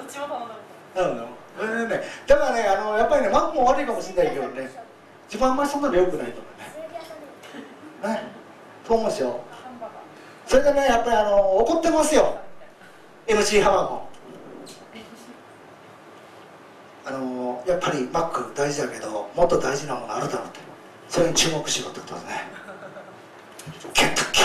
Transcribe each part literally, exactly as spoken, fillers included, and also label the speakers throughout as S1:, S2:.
S1: ちも頼んだこ
S2: と。うん、ね、だからね、あのやっぱりね、マックも悪いかもしれないけどね、自分あんまりそんなに良くないと思うね。ね、そう思うですよ。それでね、やっぱりあの怒ってますよ、エムシー ハマーも。あのやっぱりマック大事だけど、もっと大事なものあるだろうって、それに注目しろってことですね。ケンタッキ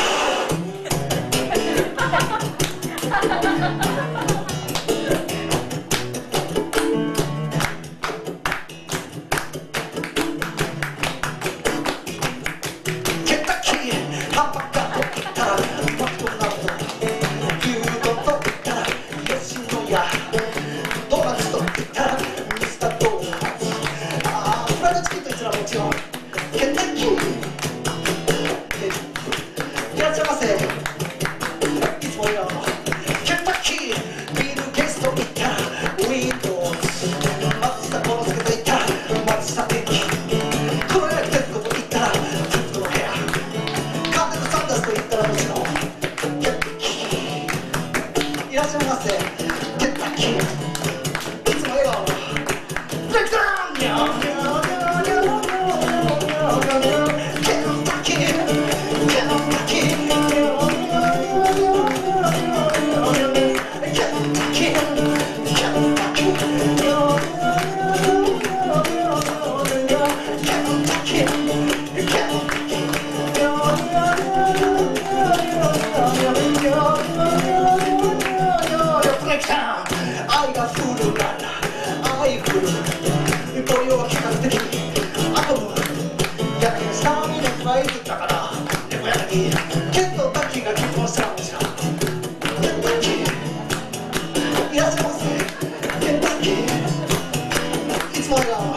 S2: ー